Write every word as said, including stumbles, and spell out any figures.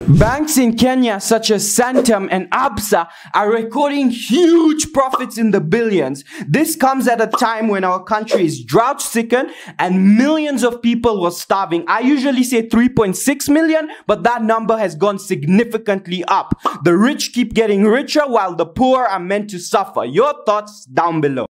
Banks in Kenya such as Centum and Absa are recording huge profits in the billions. This comes at a time when our country is drought-stricken and millions of people were starving. I usually say three point six million, but that number has gone significantly up. The rich keep getting richer while the poor are meant to suffer. Your thoughts down below.